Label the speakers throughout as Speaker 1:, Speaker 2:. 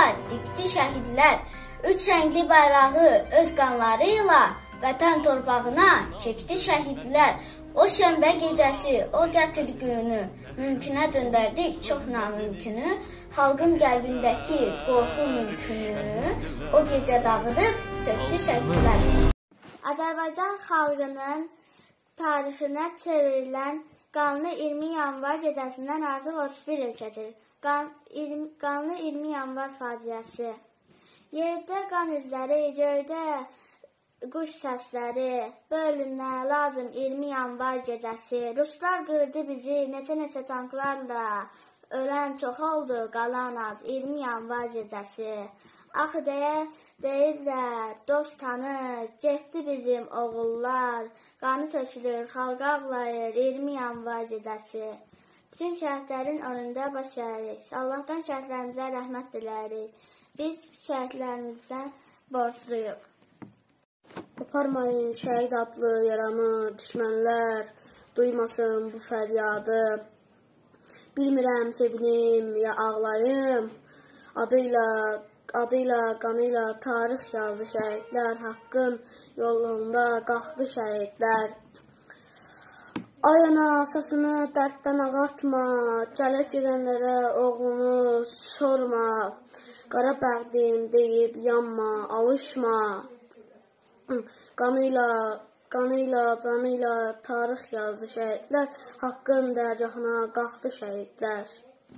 Speaker 1: dikdi şəhidlər. Üç rəngli bayrağı öz qanlarıyla vətən torpağına çəkdi şəhidlər. O şənbə gecəsi, o qətil günü mümkünə döndərdik çox namümkünü. Xalqın qəlbindəki qorxu mülkünü o gecə dağıdıb söktü şəhidlər.
Speaker 2: Azərbaycan xalqının tarixinə çevrilən qanlı 20 yanvar gecəsindən artıq 31 il keçir. Qanlı 20 yanvar faciəsi. Yerdə qan izləri, göydə quş səsləri, bölünə lazım 20 yanvar gecəsi. Ruslar qırdı bizi neçə tanklarla, ölən çox oldu, qalan az 20 yanvar gecəsi. Axı deyirlər, dost tanır, getdi bizim oğullar, qanı tökülür, xalq ağlayır 20 yanvar gecəsi. Bütün şəhidlərin önündə baş əyirik, Allahdan şəhidlərimizə rəhmət diləyirik. Biz şəhidlərimizdən borcluyuq.
Speaker 3: Qoparmayın şəhid adlı yaramı, düşmənlər duymasın bu fəryadı. Bilmirəm sevinim ya ağlayım, adıyla, qanıyla tarix yazdı şəhidlər, haqqın yolunda qalxdı şəhidlər. Ay ana, səsini dərddən ağartma, gəlib gedənlərə oğlunu sorma. Qara bəğdim deyib yanma, alışma. Qanıyla, canıyla tarix yazdı şəhidlər, haqqın dərgahına qalxdı şəhidlər.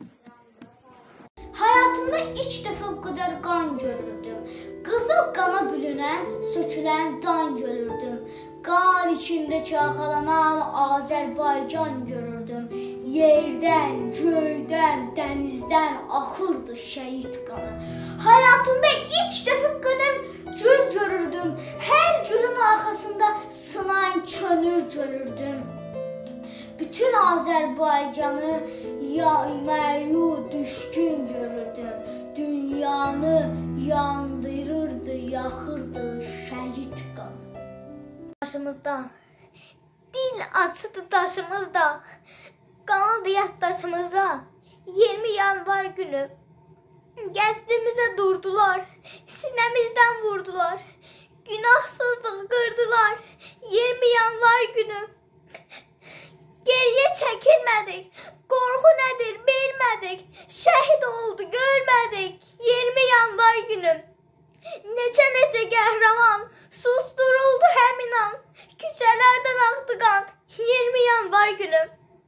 Speaker 4: Həyatımda ilk dəfə bu qədər qan görürdüm. Qızıl qana bürünən, sökülən dan görürdüm. Qan içində çaxalanan Azərbaycan görürdüm. Yerdən, göydən, dənizdən axırdı şəhid qanı. Həyatımda ilk dəfə bu qədər gül görürdüm. Hər gülün arxasında sınan könül görürdüm. Bütün Azərbaycanı yaymayu düşkün görürdüm. Dünyanı yandırırdı, yaxırdı şəhid qanı. Başımızda, dil açıdı daşımızda, qanadı yaddaşımızda 20 yanvar günü. Gəzdimizə durdular, sinəmizdən vurdular, günahsızlığı qırdılar 20 yanvar günü. Geriyə çəkilmədik, qorxu nədir bilmədik, şəhid oldu görmədik 20 yanvar günü. Neçə qəhrəman susturuldu həmin an, küçələrdən axdı qan 20 yanvar günü.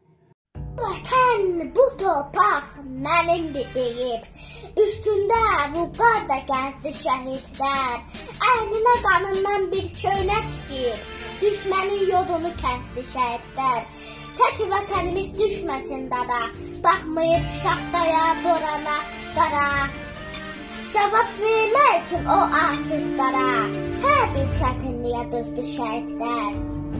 Speaker 2: Vətən bu torpaq mənimdir deyib, üstündə vüqar da gəzdi şəhidlər, əyninə qanından bir köynək tikib, düşmənin yodunu kəsdi şəhidlər. Tək vətənimiz düşməsin dara, baxmayıb şaxtaya, borana, qara. Cavab vermək üçün o arsızlara, hər bir çətinliyə dözdü şəhidlər.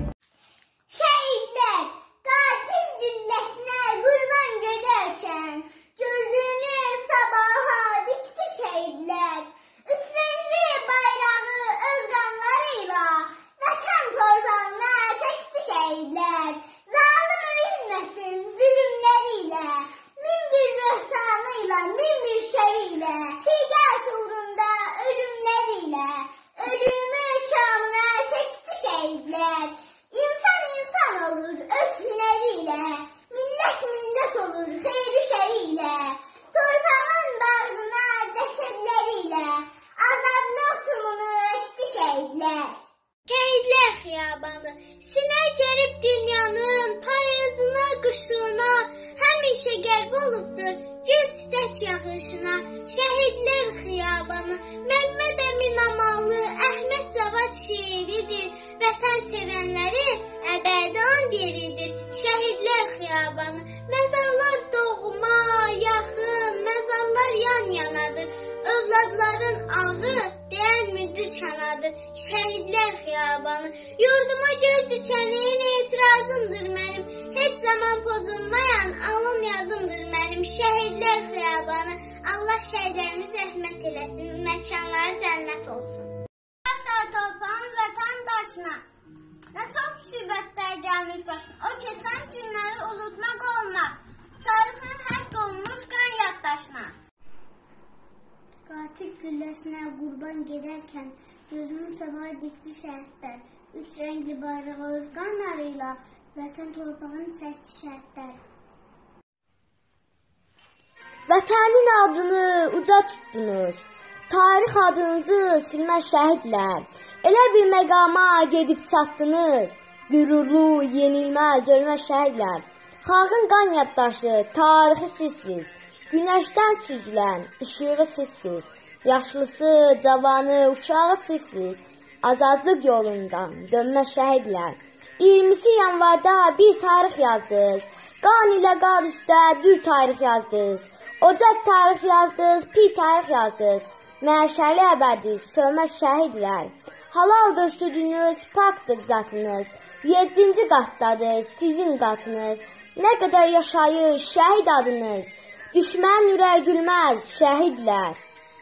Speaker 2: Şəhidlər, qatil gülləsinə qurban gedərkən, gözünü sabaha dikdi şəhidlər. Üç rəngli bayrağı öz qanlarıyla, vətən torpağına çəkdi şəhidlər. Zalim öyünməsin zülümləriyle, min bir böhtanıyla, min bir şəriyle, tiqət uğrunda ölümləriyle, ölümü çamına çəkdi şəhidlər. İnsan olur öz hünəriyle, millət olur xeyri şəriyle, torpağın bağrına cəsədləriyle, azadlıq tumunu açdı şəhidlər. Şəhidlər xiyabanı, sinə gəlib dünyanın payızına, qışına, həmişə qərb olubdur gül çiçək yaxışına. Şəhidlər xiyabanı, Məmməd Əmin Amalı, Əhməd Cavad şeiridir, vətən sevənləri əbədan yeridir. Şəhidlər xiyabanı, məzarlar doğma, yaxın, məzarlar yan-yanadır, övladların ağı deyən müdür kanadır. Şəhidlər xiyabanı, yurduma göz düşənin etirazımdır mənim, heç zaman pozulmayan alın yazımdır mənim. Şəhidlər xiyabanı, Allah şəhidlərimiz rəhmət eləsin, məkanları cənnət olsun. Sağ torpağın vətəndaşına, nə çox müsibətlər gəlmiş başına, o keçən günləri unutmaq olmaz, tarixin həkk olmuş qan yaddaşına.
Speaker 1: gecəsinə qurban gedərkən gözünü sabaha dikdi şəhidlər. Üç rəngli bayrağı öz qanlarıyla vətən torpağını çəkdi şəhidlər.
Speaker 5: Vətənin adını uca tutdunuz, tarix adınızı silməz şəhidlər. Elə bir məqama gedib çatdınız, qürurlu, yenilməz, ölməz şəhidlər. Xalqın qan yaddaşı, tarixi sizsiz, günəşdən süzülən işığı sizsiz, yaşlısı, cavanı, uşağı sizsiz, azadlıq yolundan dönməz şəhidlər. 20 yanvarda bir tarix yazdınız, qan ilə qar üstə dür tarix yazdınız, ocaq tarix yazdınız, pi tarix yazdınız, məşəli əbədi, sönməz şəhidlər. Halaldır südünüz, paktır zatınız, 7-ci qatdadır sizin qatınız, nə qədər yaşayır şəhid adınız, düşmən ürək gülməz şəhidlər.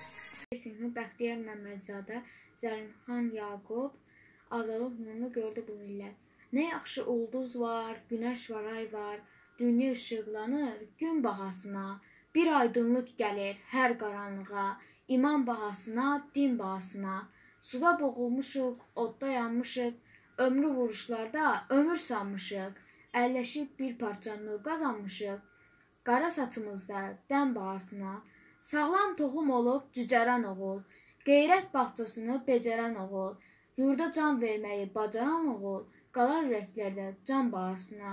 Speaker 6: Sinfi Bəxtiyar Məmmədzadə, Zəlimxan Yaqub, azadlıq nurunu gördü bu millət. Nə yaxşı ulduz var, günəş var, ay var, dünya işıqlanır gün bahasına, bir aydınlıq gəlir hər qaranlığa, iman bahasına, din bahasına. Suda boğulmuşuq, odda yanmışıq, ömrü vuruşlarda ömür sanmışıq, əlləşib bir parça nur qazanmışıq, qara saçımızda dən bahasına. Sağlam toxum olub cücərən oğul, qeyrət bağçasını becərən oğul, yurda can verməyi bacaran oğul, qalar ürəklərdə can bahasına.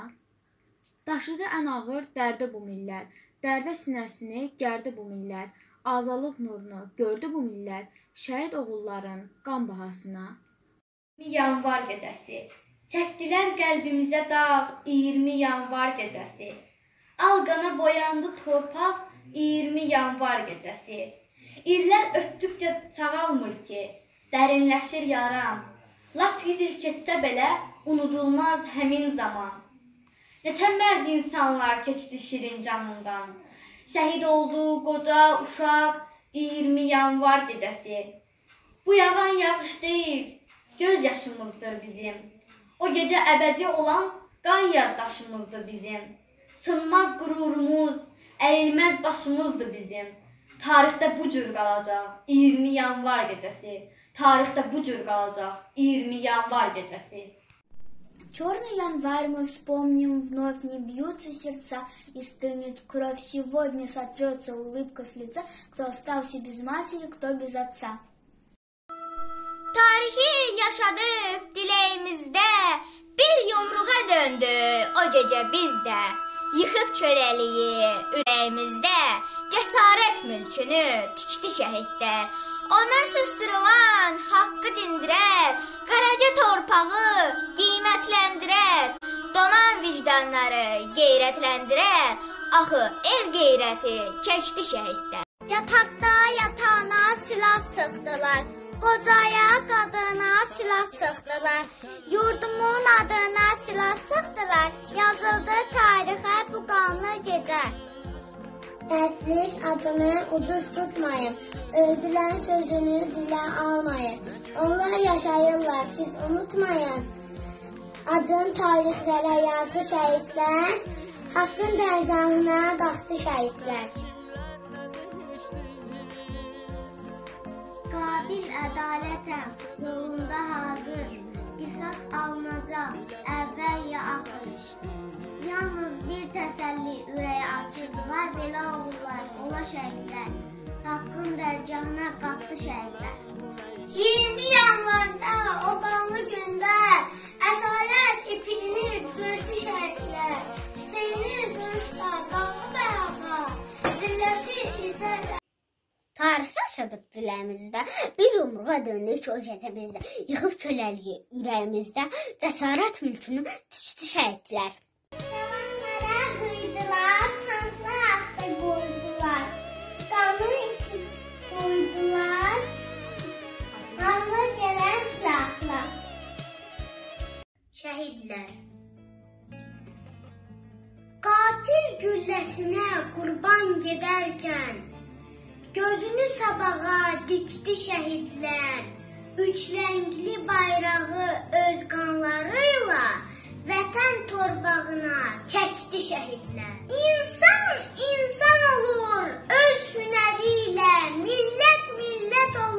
Speaker 6: Daşıdı ən ağır dərdi bu millət, dərdə sinəsini gərdi bu millət, azadlıq nurunu gördü bu millət, şəhid oğulların qan bahasına.
Speaker 4: 20 yanvar gecəsi, çəkdilər qəlbimizə dağ, 20 yanvar gecəsi. Al qana boyandı torpaq, 20 yanvar gecəsi. İllər ötdükcə sağalmır ki, dərinləşir yaram. Lap 100 il keçsə belə, unudulmaz həmin zaman. Neçə mərd insanlar keçdi şirin canından. Şəhid oldu qoca uşaq, 20 yanvar gecəsi. Bu yağan yağış deyil, göz yaşımızdır bizim. O gecə əbədi olan qan yaddaşımızdır bizim. Sınmaz qürurumuz, əyilməz başımızdır bizim. Tarixdə bu cür qalacaq 20 yanvar gecəsi. Tarixdə bu cür qalacaq 20 yanvar gecəsi.
Speaker 1: Черный январь мы вспомним, вновь не бьются сердца, и стынет кровь, сегодня сотрется улыбка с лица, кто остался без матери, кто без отца.
Speaker 7: Tarihi yaşadıq diləyimizdə, bir yumruğa döndü o gecə bizdə. Yıxıb çöləliyi ürəyimizdə, cəsarət mülkünü tikdi şəhidlər. Onlar susturulan haqqı dindirər, qaraca torpağı qiymətləndirər, donan vicdanları qeyrətləndirər, axı el qeyrəti çəkdi şəhidlər.
Speaker 1: Yataqda yatağına silah sıxdılar, qocaya qadına silah sıxdılar, yurdumun adına silah sıxdılar, yazıldı tarixə bu qanlı gecə. Dərtlik adını ucuz tutmayın, öldülər sözünü dilə almayın. Onlar yaşayırlar, siz unutmayın. Adın tarixlərə yazdı şəhidlər, haqqın dərgahına qalxdı şəhidlər.
Speaker 2: Qabil ədalətə, yolunda hazır, qisas alınacaq, əvvəl ya axır. Yalnız bir təsəlli ürəyə açırdılar, belə olurlar, ola şəhidlər. Haqqın dərgahına qalxdı şəhidlər.
Speaker 1: 20 yanvarda o qanlı gündə əsalət ipini gördü şəhidlər. Hüseyni qırışda qaldı bəyağa, zilləti izələ. Tarix yaşadıq diləyimizdə, bir yumruğa döndük o gecə bizdə. Yıxıb çöləliyi ürəyimizdə, cəsarət mülkünü tikdi şəhidlər. Şavanlara qıydılar, tanklar atdı qoydular, qanı için qoydular, qanlı gələn silahla. Şəhidlər. Qatil gülləsinə qurban gedərkən, gözünü sabaha dikdi şəhidlər, üç rəngli bayrağı öz qanlarıyla vətən torpağına çəkdi şəhidlər. İnsan insan olur öz hünəri ilə, millət millət olur.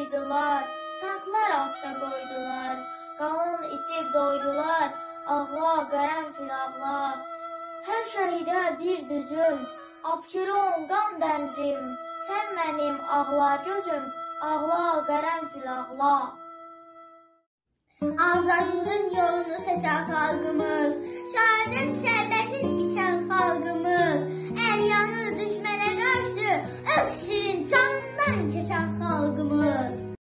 Speaker 1: soydular, tanklar altda qoydular, qanın içib doydular, ağla, qərənfil ağla. Hər şəhidə bir düzüm, Abşeron qan dənizim, sən mənim ağla gözüm, ağla, qərənfil ağla. Azadlığın yolunu seçen xalqımız, şəhadət şərbətin içən xalqımız, əryanı düşmənə qarşı öksürün canından keçən xalqımız.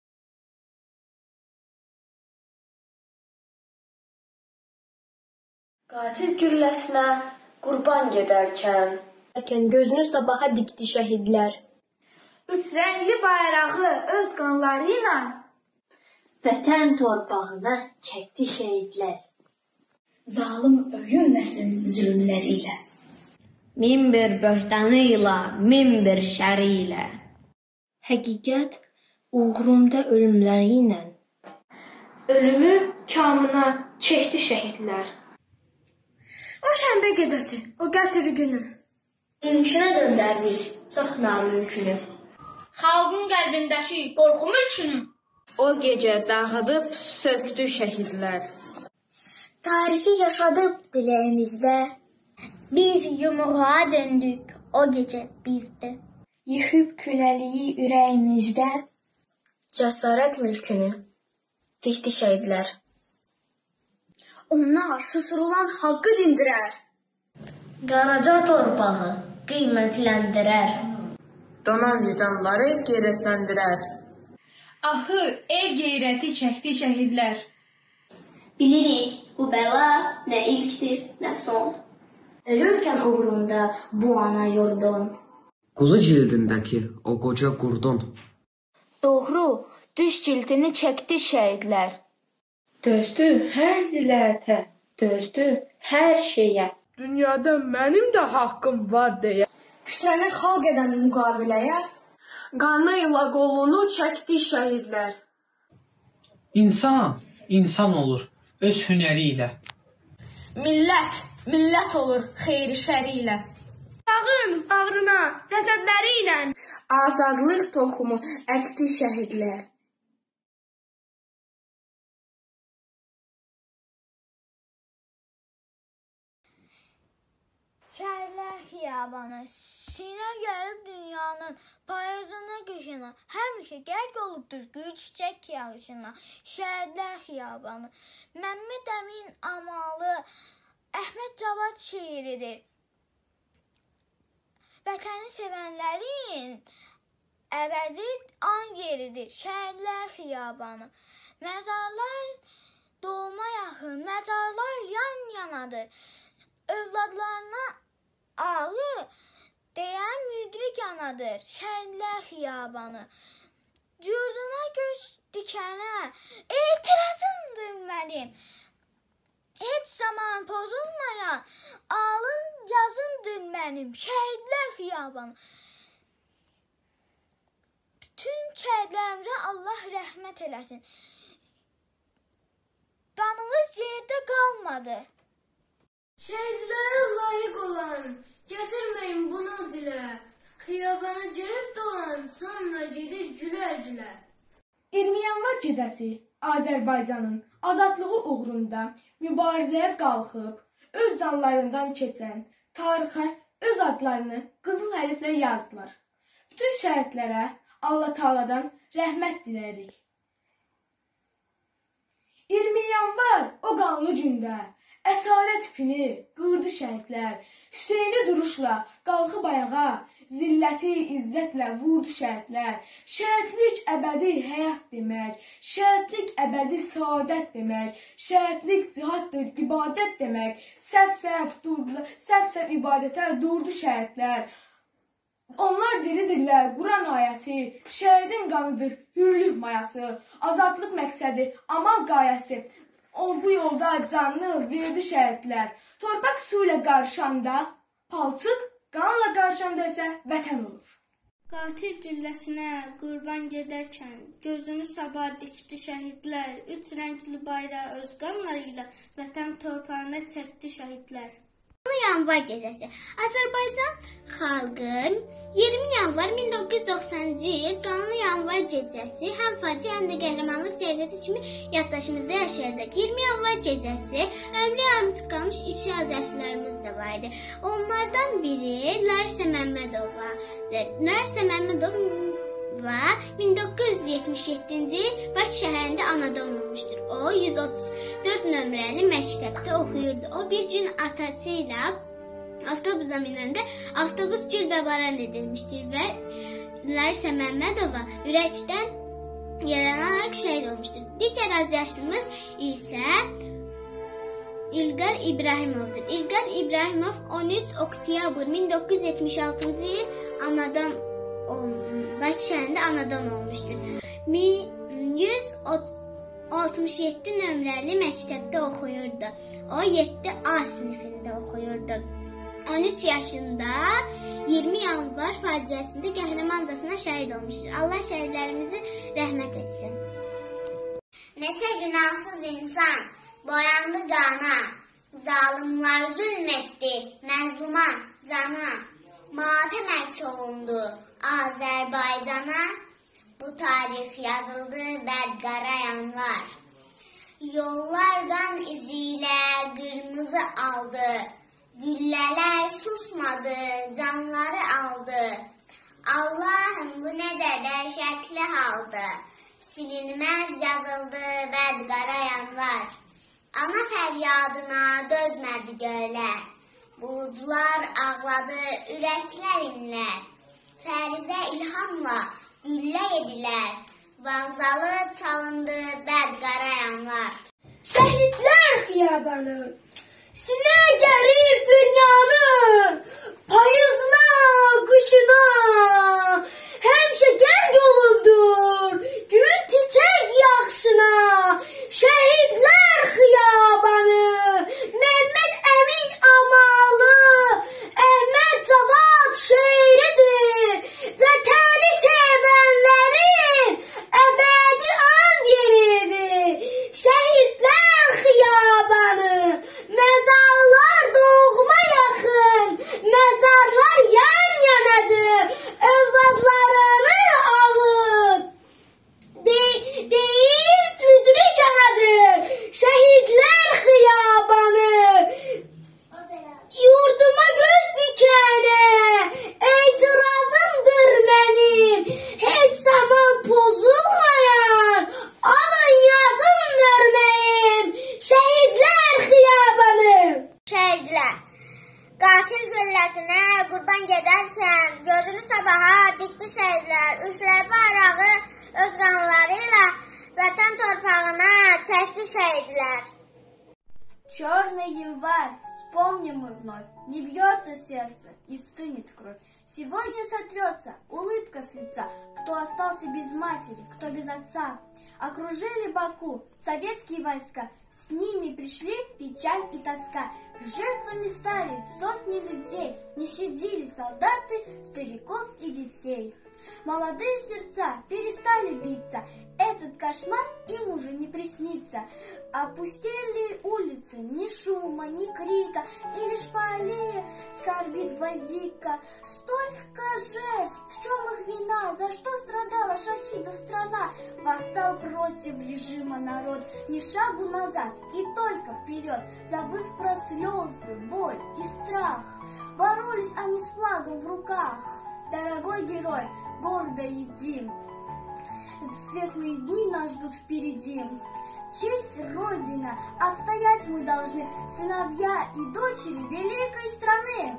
Speaker 3: Qatil gülləsinə qurban gedərkən, gözünü sabaha dikdi şəhidlər.
Speaker 6: Üç rəngli bayrağı öz qanları ilə
Speaker 3: Vətən torpağına çəkdi şəhidlər.
Speaker 6: zalım öyünməsin zülmləri ilə.
Speaker 1: Min bir böhtanıyla, min bir şəriyle.
Speaker 3: Həqiqət uğrunda ölümləri ilə
Speaker 6: Ölümü kamına çəkdi şəhidlər. O şənbə gecəsi, o qətl günü.
Speaker 3: mümkünə döndərdik çox namümkünü.
Speaker 6: Xalqın qəlbindəki qorxu mülkünü
Speaker 3: O gecə dağıdıb söktü şəhidlər.
Speaker 2: Tarixi yaşadıb diləyimizdə, bir yumruğa döndük o gecə bizdə.
Speaker 3: Yıxıb küləliyi ürəyimizdə, cəsarət mülkünü dikdi şəhidlər.
Speaker 2: Onlar susurulan haqqı dindirər.
Speaker 3: Qaraca torpağı qiymətləndirər.
Speaker 8: Donan vicdanları qeyrətləndirər.
Speaker 6: Axı el qeyrəti çəkdi şəhidlər.
Speaker 5: Bilirik bu bəla nə ilkdir, nə son. Ölürkən uğrunda bu ana yurdun.
Speaker 9: Quzu cildindəki o qoca qurdun.
Speaker 4: Doğru, düş cildini çəkdi şəhidlər.
Speaker 6: Dözdü hər zilətə, dözdü hər şeyə.
Speaker 8: Dünyada mənim də haqqım var deyə.
Speaker 6: Kütləni xalq edən müqaviləyə
Speaker 8: Qanı ilə qolunu çəkdi şəhidlər.
Speaker 10: İnsan, insan olur öz hünəri ilə.
Speaker 6: millət, millət olur xeyri şəri ilə.
Speaker 2: Dağın ağrına cəsədləri ilə
Speaker 3: Azadlıq toxumu əkdi şəhidlər.
Speaker 1: Şəhidlər xiyabanı, sinə gəlib dünyanın payızına qışına, həmişə qərq olubdur gül çiçək yağışına. Şəhidlər xiyabanı, Məmməd Əmin amalı, Əhməd Cavad şeiridir. Vətəni sevənlərin əbədi an yeridir. Şəhidlər xiyabanı, məzarlar doğma yaxın, məzarlar yan-yanadır. Övladlarına ağı deyən müdrik anadır. Şəhidlər xiyabanı, yurduma göz dikənə etirazımdır mənim. Heç zaman pozulmayan alın yazımdır mənim. Şəhidlər xiyabanı. Bütün şəhidlərimizə Allah rəhmət eləsin. Qanımız yerdə qalmadı.
Speaker 3: Şəhidlərə layiq olan, gətirməyin bunu dilə. Xiyabana girib dolan, sonra gedir gülə-gülə.
Speaker 6: 20 yanvar gecəsi Azərbaycanın azadlığı uğrunda mübarizəyə qalxıb, öz canlarından keçən tarixə öz adlarını qızıl hərflə yazdılar. Bütün şəhidlərə Allah Taala'dan rəhmət diləyirik. 20 yanvar o qanlı gündə əsarət ipini qırdı şəhidlər. Hüseyni duruşla qalxıb ayağa, zilləti izzətlə vurdu şəhidlər. Şəhidlik əbədi həyat demək, şəhidlik əbədi saadət demək, şəhidlik cihaddır, ibadət demək. Səf-səf ibadətə durdu şəhidlər. Onlar diridirlər Quran ayəsi, şəhidin qanıdır hürlük mayası, azadlıq məqsədi, amal qayəsi. O bu yolda canını verdi şəhidlər. Torpaq su ilə qarışanda, palçıq qanla qarışanda isə vətən olur.
Speaker 1: Qatil gülləsinə qurban gedərkən gözünü sabah dikdi şəhidlər. Üç rəngli bayrağı öz qanları ilə vətən torpağına çəkdi şəhidlər.
Speaker 2: Yanvar gecəsi Azərbaycan xalqın 20 yanvar 1990-cı il qanlı yanvar gecəsi həm faciə, həm də qəhrəmanlıq zirvəsi kimi yaddaşımızda yaşayacaq. 20 yanvar gecəsi ömrü yarımçıq qalmış 3 azyaşlılarımız da vardı. Onlardan biri Larisa Məmmədovandır. Larisa Məmmədova 1977-ci il Bakı şəhərində anadan olmuşdur. O 134 nömrəli məktəbdə oxuyurdu. O bir gün atası ilə avtobusa minəndə avtobus gülbəbaran edilmişdir və Larisa Məmmədova ürəkdən yaralanaraq şəhid olmuşdur. Digər azyaşlımız isə İlqar İbrahimovdur. İlqar İbrahimov 13 oktyabr 1976-cı il Bakı şəhərində anadan olmuşdur. 167 nömrəli məktəbdə oxuyurdu. O 7A sinifində oxuyurdu. 13 yaşında 20 yanvar faciəsində qəhrəmancasına şəhid olmuşdur. Allah şəhidlərimizi rəhmət etsin.
Speaker 1: Neçə günahsız insan boyandı qana, zalimlar zülm etdi məzluma, cana. Matəm əks olundu Azərbaycana, bu tarix yazıldı bədqara yanvar. Yollar qan izi ilə qırmızı aldı, güllələr susmadı, canları aldı. Allahım, bu necə dəhşətli haldı, silinməz yazıldı bədqara yanvar. Ana fəryadına dözmədi göylər, buludlar ağladı ürəklər inlər. Fərizə ilhamla güllə yedilər, vağzalı çalındı bədqara yanvar.
Speaker 8: Şəhidlər xiyabanı sinə gəlib dünyanın payızına, qışına, həmişə gərg olubdur gül çiçək yaxşına. Şəhidlər xiyabanı Məmməd Əmin amalı Əhməd Cavad şeiridir. Vətəni sevənlərin əbədi and yeridir. Şəhidlər xiyabanı məzarlar doğma yaxın, məzarlar yan-yanadır. Övladlarını alıb deyil müdrik anadır. Şəhidlər xiyabanı yurduma göz dikənə etirazımdır mənim. Heç zaman pozulmayan alın yazımdır mənim. Şəhidlər xiyabanı.
Speaker 2: Şəhidlər, qatil gülləsinə qurban gedərkən gözünü sabaha dikdi şəhidlər. Üçlər bayrağı öz qanları ilə vətən torpağına çəkdi şəhidlər.
Speaker 11: Черный январь, вспомним мы вновь, не бьется сердце и стынет кровь. Сегодня сотрется улыбка с лица, кто остался без матери, кто без отца. Окружили Баку советские войска, с ними пришли печаль и тоска. Жертвами стали сотни людей, не щадили солдаты, стариков и детей. Молодые сердца перестали биться, этот кошмар им уже не приснится. Опустели улицы, ни шума, ни крика, и лишь по аллее скорбит гвоздика. Столько жертв, в чем их вина, за что страдала шахидов страна? Восстал против режима народ, ни шагу назад и только вперед, забыв про слезы, боль и страх. Боролись они с флагом в руках. Дорогой герой, гордо едим, светлые дни нас ждут впереди. Честь Родина, отстоять мы должны, сыновья и дочери великой страны.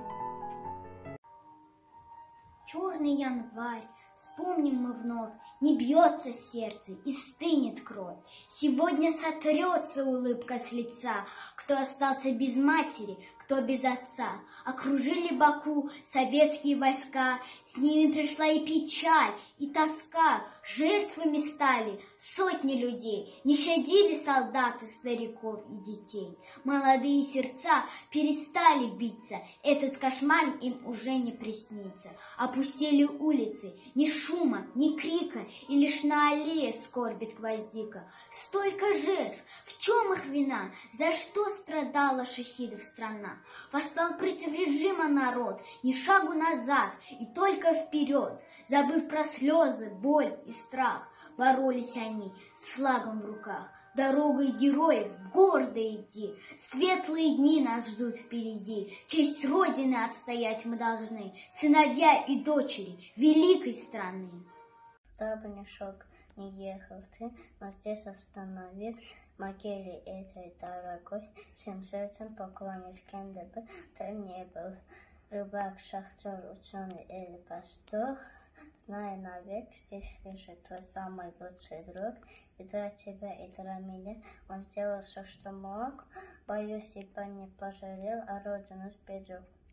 Speaker 12: Черный январь, вспомним мы вновь, не бьется сердце и стынет кровь. Сегодня сотрется улыбка с лица, кто остался без матери, кто без отца. Окружили Баку советские войска, с ними пришла и печаль, и тоска. Жертвами стали сотни людей, не щадили солдаты, стариков и детей. Молодые сердца перестали биться, этот кошмар им уже не приснится. Опустели улицы, ни шума, ни крика, и лишь на аллее скорбит гвоздика. Столько жертв, в чем их вина, за что страдала шахидов страна? Восстал против режима народ, ни шагу назад и только вперед. Забыв про слезы, боль и страх, боролись они с флагом в руках. Дорогой героев гордо идти, светлые дни нас ждут впереди. Честь Родины отстоять мы должны, сыновья и дочери великой страны.
Speaker 13: Куда бы ни шел, не ехал ты, но здесь остановись, могиле этой дорогой, всем сердцем поклонись, кем бы ты не был. Рыбак, шахтер, ученый или пастух, знай навек, здесь лежит твой самый лучший друг. И для тебя, и для меня он сделал все, что мог. Боюсь, ибо не пожалел, а родину сберег.